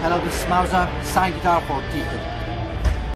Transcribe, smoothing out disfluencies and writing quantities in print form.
Hello, this is Mauser, signed guitar for Deacon.